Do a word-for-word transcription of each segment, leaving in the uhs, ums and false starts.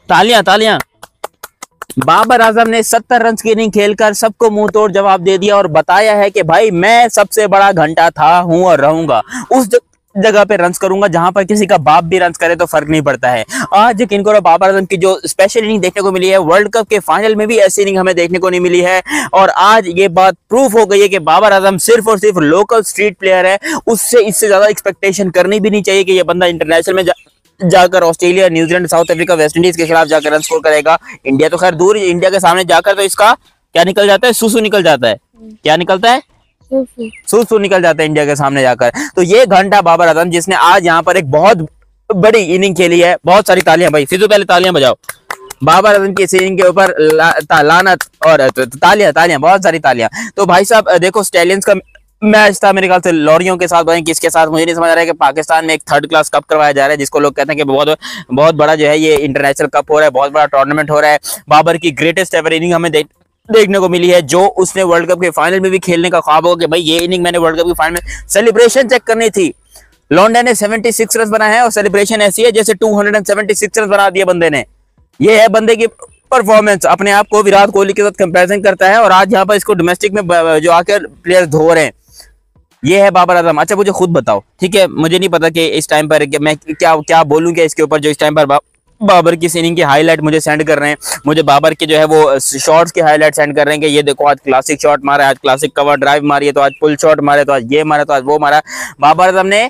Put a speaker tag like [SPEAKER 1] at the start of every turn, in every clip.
[SPEAKER 1] तालियां तालियां। बाबर आजम ने सत्तर रन की इनिंग खेलकर सबको मुंह तोड़ जवाब दे दिया और बताया है कि भाई मैं सबसे बड़ा घंटा था, हूं और रहूंगा। उस जगह पे रन्स करूंगा जहां पर किसी का बाप भी रन्स करे तो फर्क नहीं पड़ता है। आज किंकर और बाबर आजम की जो स्पेशल इनिंग देखने को मिली है, वर्ल्ड कप के फाइनल में भी ऐसी इनिंग हमें देखने को नहीं मिली है। और आज ये बात प्रूफ हो गई है कि बाबर आजम सिर्फ और सिर्फ लोकल स्ट्रीट प्लेयर है। उससे इससे ज्यादा एक्सपेक्टेशन करनी भी नहीं चाहिए कि ये बंदा इंटरनेशनल में जा, जाकर Australia, New Zealand, South Africa, West Indies के खिलाफ जाकर रन स्कोर करेगा। इंडिया तो खैर दूर, इंडिया के सामने जाकर तो इसका क्या निकल जाता है, सुसु निकल जाता है। क्या निकलता है? सुसु निकल जाता है इंडिया के सामने जाकर। तो ये घंटा बाबर आजम जिसने आज यहाँ पर एक बहुत बड़ी इनिंग खेली है। बहुत सारी तालियां भाई, फिजू पहले तालियां बजाओ बाबर आजम की इस इनिंग के ऊपर। ला, लानत और तालियां तालियां, बहुत सारी तालियां। तो भाई साहब देखो, स्टैलियंस का मैच था मेरे ख्याल से लॉरियों के साथ, किसके साथ मुझे नहीं समझ आ रहा है, कि पाकिस्तान में एक थर्ड क्लास कप करवाया जा रहा है जिसको लोग कहते हैं कि बहुत बहुत बड़ा जो है ये इंटरनेशनल कप हो रहा है, बहुत बड़ा टूर्नामेंट हो रहा है। बाबर की ग्रेटेस्ट एवर इनिंग हमें देख देखने को मिली है, जो उसने वर्ल्ड कप के फाइनल में भी खेलने का ख्वाब हो कि भाई ये इनिंग मैंने वर्ल्ड कप के फाइनल में सेलिब्रेशन चेक करनी थी। लॉन्डा ने छिहत्तर रन बनाए हैं और सेलिब्रेशन ऐसी है जैसे दो सौ छिहत्तर रन बना दिए बंदे ने। ये है बंदे की परफॉर्मेंस। अपने आप को विराट कोहली के साथ कंपैरिजन करता है और आज यहाँ पर इसको डोमेस्टिक में जो आकर प्लेयर धो रहे हैं, ये है बाबर आजम। अच्छा मुझे खुद बताओ, ठीक है, मुझे नहीं पता कि इस टाइम पर कि मैं क्या क्या बोलूं क्या इसके ऊपर, जो इस टाइम पर बाबर की इनिंग की हाईलाइट मुझे सेंड कर रहे हैं, मुझे बाबर के जो है वो शॉट्स की हाईलाइट सेंड कर रहे हैं कि ये देखो आज क्लासिक शॉट मारा है, आज क्लासिक कवर ड्राइव मारी है, तो आज पुल शॉट मारे, तो आज ये मारा, तो आज वो मारा। बाबर आजम ने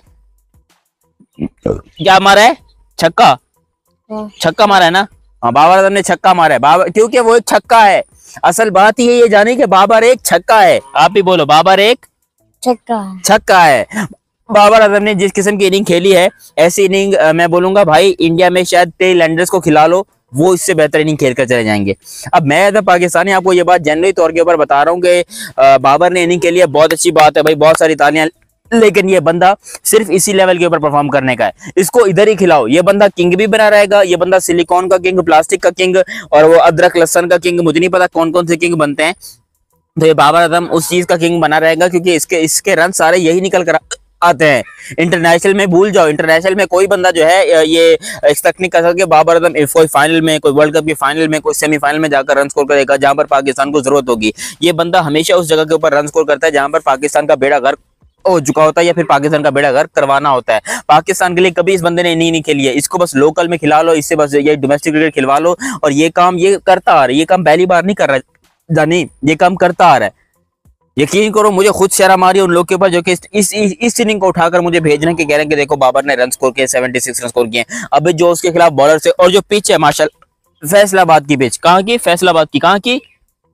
[SPEAKER 1] क्या मारा है? छक्का, छक्का मारा है ना। हाँ, बाबर आजम ने छक्का मारा है, बाबर, क्योंकि वो एक छक्का है। असल बात ही है ये जानी कि बाबर एक छक्का है। आप ही बोलो, बाबर एक छक्का है, छक्का है। बाबर आजम ने जिस किस्म की इनिंग खेली है, ऐसी इनिंग मैं बोलूंगा भाई इंडिया में शायद टेल एंडर्स को खिला लो, वो इससे बेहतर इनिंग खेलकर चले जाएंगे। अब मैं एज अ पाकिस्तानी आपको ये बात जनरली तौर के ऊपर बता रहा हूँ कि बाबर ने इनिंग खेली है, बहुत अच्छी बात है भाई, बहुत सारी तालियां, लेकिन ये बंदा सिर्फ इसी लेवल के ऊपर परफॉर्म करने का है। इसको इधर ही खिलाओ, ये बंदा किंग भी बना रहेगा। ये बंदा सिलिकॉन का किंग, प्लास्टिक का किंग और वो अदरक लहसन का किंग, मुझे नहीं पता कौन कौन से किंग बनते हैं। तो ये बाबर आजम उस चीज का किंग बना रहेगा क्योंकि इसके इसके रन सारे यही निकल कर आते हैं। इंटरनेशनल में भूल जाओ, इंटरनेशनल में कोई बंदा जो है ये एक्सपेक्ट नहीं कर सकता कि बाबर आजम कोई फाइनल में, कोई वर्ल्ड कप के फाइनल में, कोई सेमीफाइनल में जाकर रन स्कोर करेगा जहां पर पाकिस्तान को जरूरत होगी। ये बंदा हमेशा उस जगह के ऊपर रन स्कोर करता है जहां पर पाकिस्तान का बेड़ा गर्क हो चुका होता है या फिर पाकिस्तान का बेड़ा गर्क करवाना होता है। पाकिस्तान के लिए कभी इस बंदे ने इनिंग नहीं खेली है। इसको बस लोकल में खिला लो, इससे बस ये डोमेस्टिक क्रिकेट खिलवा लो, और ये काम ये करता आ रहा है। ये काम पहली बार नहीं कर रहा जानी, ये काम करता आ रहा है। यकीन करो, मुझे खुद शर्म आ रही है उन लोग के ऊपर जो कि इस इस, इस, इस इनिंग को उठाकर मुझे भेजने के कह रहे हैं कि देखो बाबर ने रन स्कोर किए, छिहत्तर रन स्कोर किए। अबे जो उसके खिलाफ बॉलर से, और जो पिच है माशाल्लाह, फैसलाबाद की पिच, कहाँ की? फैसलाबाद की, कहाँ की?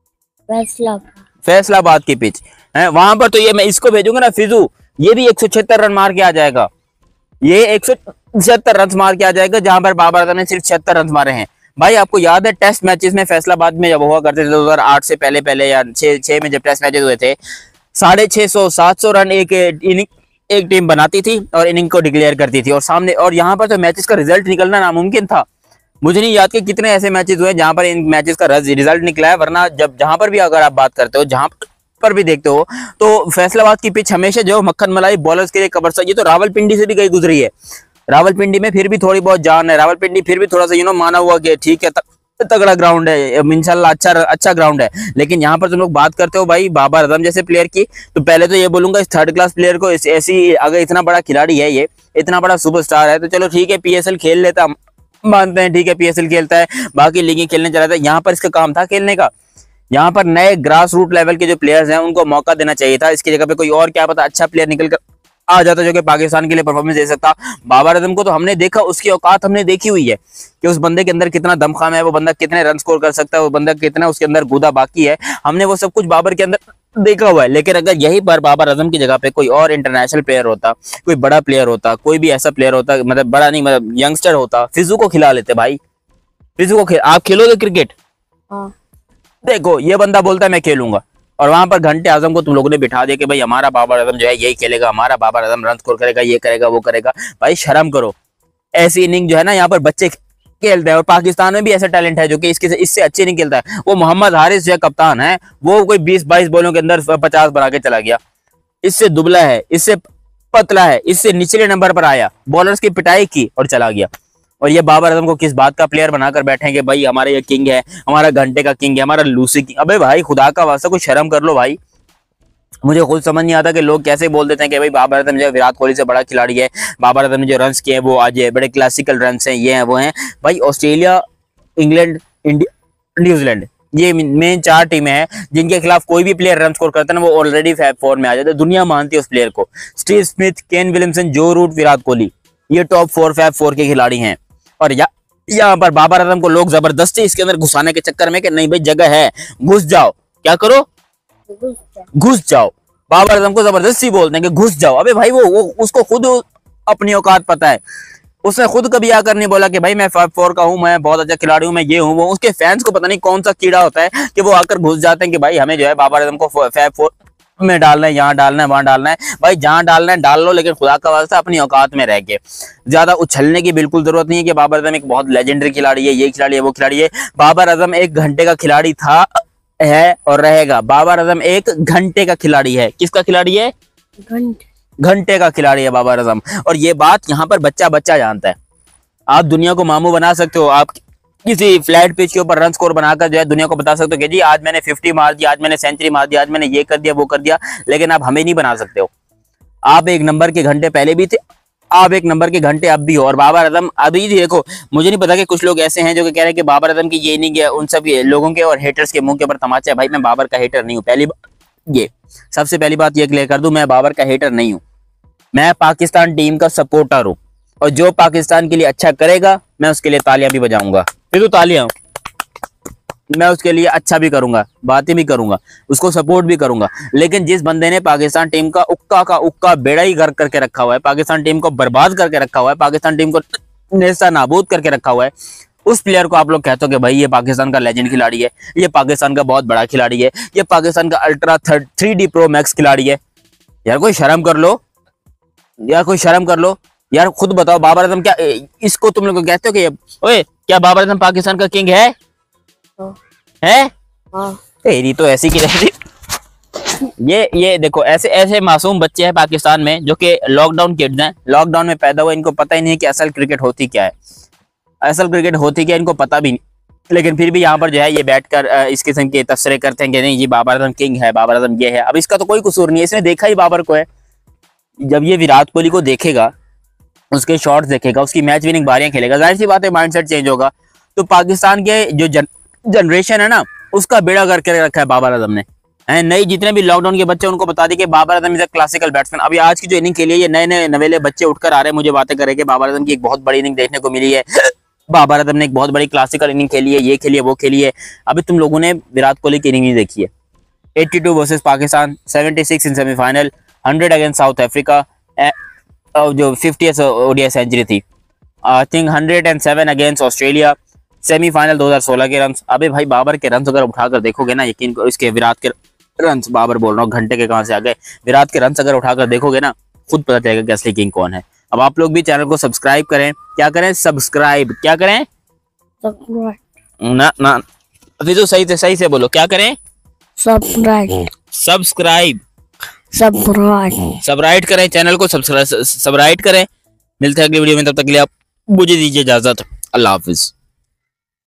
[SPEAKER 1] फैसलाबाद फैसलाबाद की पिच है वहां पर। तो ये मैं इसको भेजूंगा ना फिजू, ये भी एक सौ छिहत्तर रन मार के आ जाएगा। ये एक सौ छिहत्तर रन मार के आ जाएगा जहां पर बाबर आजम ने सिर्फ छिहत्तर रन मारे हैं। भाई आपको याद है टेस्ट मैचेस में फैसलाबाद में जब हुआ करते थे दो हज़ार आठ से पहले पहले या छह छह में जब टेस्ट मैचेस हुए थे, साढ़े छह सौ सात सौ रन एक इनिंग एक टीम बनाती थी और इनिंग को डिक्लेयर करती थी, और सामने और यहाँ पर तो मैचेस का रिजल्ट निकलना नामुमकिन था। मुझे नहीं याद कि कितने ऐसे मैचेस हुए जहां पर इन मैचेस का रिजल्ट निकला है, वरना जब जहां पर भी अगर आप बात करते हो, जहां पर भी देखते हो, तो फैसलाबाद की पिच हमेशा जो मक्खन मलाई बॉलर्स के लिए कबर। ये तो रावलपिंडी से भी गई गुजरी है, रावलपिंडी में फिर भी थोड़ी बहुत जान है, रावलपिंडी फिर भी थोड़ा सा यू नो माना हुआ कि ठीक है तगड़ा ग्राउंड है, इंशाल्लाह अच्छा अच्छा ग्राउंड है। लेकिन यहाँ पर तुम लोग बात करते हो भाई बाबर आजम जैसे प्लेयर की, तो पहले तो ये बोलूंगा इस थर्ड क्लास प्लेयर को, ऐसी अगर इतना बड़ा खिलाड़ी है, ये इतना बड़ा सुपरस्टार है, तो चलो ठीक है पीएसएल खेल लेता, मानते हैं ठीक है पीएसएल खेलता है, बाकी लीगें खेलने चला था। यहाँ पर इसका काम था खेलने का। यहाँ पर नए ग्रास रूट लेवल के जो प्लेयर्स हैं उनको मौका देना चाहिए था। इसकी जगह पे कोई और क्या पता अच्छा प्लेयर निकल कर आ जाता जो कि पाकिस्तान के लिए परफॉर्मेंस दे सकता। बाबर आजम को तो हमने देखा, उसकी औकात हमने देखी हुई है कि उस बंदे के अंदर कितना दमखम है, वो बंदा कितने रन स्कोर कर सकता है, वो बंदा कितना उसके अंदर गुदा बाकी है, हमने वो सब कुछ बाबर के अंदर देखा हुआ है। लेकिन अगर यही पर बाबर आजम की जगह पे कोई और इंटरनेशनल प्लेयर होता, कोई बड़ा प्लेयर होता, कोई भी ऐसा प्लेयर होता, मतलब बड़ा नहीं मतलब यंगस्टर होता, फिजू को खिला लेते भाई। फिजू को खेल, आप खेलोगे क्रिकेट? देखो ये बंदा बोलता है मैं खेलूंगा, और वहां पर घंटे आजम को तुम लोगों ने बिठा दिया कि भाई हमारा बाबर आजम जो है यही खेलेगा, हमारा बाबर आजम रन स्कोर करेगा, ये करेगा वो करेगा। भाई शर्म करो, ऐसी इनिंग जो है ना यहाँ पर बच्चे खेलते हैं, और पाकिस्तान में भी ऐसा टैलेंट है जो कि इसके इससे अच्छे नहीं खेलता है। वो मोहम्मद हारिस जो कप्तान है, वो कोई बीस बाईस बॉलों के अंदर पचास बना के चला गया। इससे दुबला है, इससे पतला है, इससे निचले नंबर पर आया, बॉलर्स की पिटाई की और चला गया। और ये बाबर आजम को किस बात का प्लेयर बनाकर बैठे हैं कि भाई हमारा ये किंग है, हमारा घंटे का किंग है, हमारा लूसी किंग। अबे भाई खुदा का वास्ता कुछ शर्म कर लो भाई। मुझे खुद समझ नहीं आता कि लोग कैसे बोल देते हैं कि भाई बाबर आजम जो विराट कोहली से बड़ा खिलाड़ी है, बाबर आजम ने जो रन्स किए हैं वो आज बड़े क्लासिकल रन्स हैं, ये हैं वो हैं। भाई ऑस्ट्रेलिया, इंग्लैंड, इंडिया, न्यूजीलैंड, ये मेन चार टीमें हैं जिनके खिलाफ कोई भी प्लेयर रन स्कोर करता है ना वो ऑलरेडी फैब फोर में आ जाता है। दुनिया मानती है उस प्लेयर को। Steve Smith, Ken Williamson, Joe Root, Virat Kohli, ये टॉप फोर फैब फोर के खिलाड़ी हैं। और या, यहाँ पर बाबर आजम को लोग जबरदस्ती इसके अंदर घुसाने के चक्कर में कि नहीं भाई जगह है, घुस जाओ, क्या करो, घुस जाओ। बाबर आजम को जबरदस्ती बोलते हैं कि घुस जाओ। अबे भाई वो, वो उसको खुद अपनी औकात पता है। उसने खुद कभी आकर नहीं बोला कि भाई मैं फाइव फोर का हूँ, मैं बहुत अच्छा खिलाड़ी हूँ, मैं ये हूँ वो। उसके फैंस को पता नहीं कौन सा कीड़ा होता है कि वो आकर घुस जाते हैं कि भाई हमें जो है बाबर आजम को फाइव फोर में डालना है, यहाँ डालना है, वहां डालना है। भाई जहां डालना है डाल लो, लेकिन खुदा का वास्ता अपनी औकात में रह के। ज्यादा उछलने की बिल्कुल जरूरत नहीं है कि बाबर आजम एक बहुत लेजेंडरी खिलाड़ी है, ये खिलाड़ी है, वो खिलाड़ी है। बाबर आजम एक घंटे का खिलाड़ी था, है और रहेगा। बाबर आजम एक घंटे का खिलाड़ी है। किसका खिलाड़ी है? घंटे घंटे का खिलाड़ी है बाबर आजम। और ये बात यहाँ पर बच्चा बच्चा जानता है। आप दुनिया को मामू बना सकते हो, आप किसी फ्लैट पिच के ऊपर रन स्कोर बनाकर जो है दुनिया को बता सकते हो कि जी आज मैंने फिफ्टी मार दिया, आज मैंने सेंचुरी मार दिया, आज मैंने ये कर दिया, वो कर दिया, लेकिन आप हमें नहीं बना सकते हो। आप एक नंबर के घंटे पहले भी थे, आप एक नंबर के घंटे अब भी हो। और बाबर आजम अभी देखो, मुझे नहीं पता कि कुछ लोग ऐसे हैं जो कि कह रहे हैं कि बाबर आजम की ये नहीं है, उन सब लोगों के और हेटर्स के मुंह के ऊपर तमाचा है। भाई मैं बाबर का हेटर नहीं हूँ। पहली ये सबसे पहली बात ये क्लियर कर दूं, मैं बाबर का हेटर नहीं हूँ। मैं पाकिस्तान टीम का सपोर्टर हूँ और जो पाकिस्तान के लिए अच्छा करेगा मैं उसके लिए तालियां भी बजाऊंगा। फिर तो तालियां, मैं उसके लिए अच्छा भी करूंगा, बातें भी करूंगा, उसको सपोर्ट भी करूंगा। लेकिन जिस बंदे ने पाकिस्तान टीम का उक्का का उक्का बेड़ा ही गर्क करके रखा हुआ है, पाकिस्तान टीम को बर्बाद करके रखा हुआ है, पाकिस्तान टीम को नेस्ता नाबूद करके रखा हुआ है, उस प्लेयर को आप लोग कहते हो कि भाई ये पाकिस्तान का लेजेंड खिलाड़ी है, ये पाकिस्तान का बहुत बड़ा खिलाड़ी है, ये पाकिस्तान का ultra three D pro max खिलाड़ी है। यार कोई शर्म कर लो, यार कोई शर्म कर लो यार। खुद बताओ बाबर आजम क्या, इसको तुम लोग कहते हो कि ओए क्या बाबर आजम पाकिस्तान का किंग है? है हाँ। तेरी तो ऐसी की रहती। ये ये देखो ऐसे ऐसे मासूम बच्चे हैं पाकिस्तान में जो कि लॉकडाउन किड्स हैं, लॉकडाउन में पैदा हुए, इनको पता ही नहीं है कि असल क्रिकेट होती क्या है, असल क्रिकेट होती क्या इनको पता भी नहीं। लेकिन फिर भी यहाँ पर जो है ये बैठकर इस किस्म के तबसरे करते हैं कि नहीं जी बाबर आजम किंग है, बाबर आजम ये है। अब इसका तो कोई कसूर नहीं है, इसने देखा ही बाबर को है। जब ये विराट कोहली को देखेगा, उसके शॉट्स देखेगा, उसकी मैच विनिंग बारियां खेलेगा, जाहिर सी बात है माइंडसेट चेंज होगा। तो पाकिस्तान के जो जन, जनरेशन है ना, उसका बेड़ा करके रखा है बाबर आजम ने। है नहीं, जितने भी लॉकडाउन के बच्चे उनको बता दी कि Babar Azam is a classical batsman. अभी आज की जो इनिंग खेली है, ये नए नए नवेले बच्चे उठकर आ रहे हैं, मुझे बातें करे कि बाबर आजम की एक बहुत बड़ी इनिंग देखने को मिली है, बाबर आजम ने एक बहुत बड़ी क्लासिकल इनिंग खेली है, ये खेली है, वो खेली है। अभी तुम लोगों ने विराट कोहली की इनिंग नहीं देखी है। Eighty two versus Pakistan, seventy six in semifinal, hundred against South Africa, जो फिफ्टियथ ओडीआई सेंचुरी थी। I think hundred and seven against Australia, semifinal दो हज़ार सोलह के रन्स। अबे भाई बाबर के रन्स अगर उठाकर देखोगे ना, यकीन करो, इसके विराट के रन्स, बाबर बोल रहा हूँ, घंटे के कहां से आ गए, विराट के रन्स अगर उठाकर देखोगे ना, खुद पता चलेगा कि असली किंग कौन है। अब आप लोग भी चैनल को सब्सक्राइब करें। क्या करें? सब्सक्राइब। क्या करें? ना ना फिर तो सही से सही से बोलो, क्या करें?
[SPEAKER 2] सब्सक्राइब
[SPEAKER 1] सब्सक्राइब
[SPEAKER 2] सब्सक्राइब
[SPEAKER 1] सब्सक्राइब करें, चैनल को सब्सक्राइब सब्सक्राइब करें। मिलते हैं अगली वीडियो में, तब तक के लिए आप मुझे दीजिए इजाजत। अल्लाह हाफिज।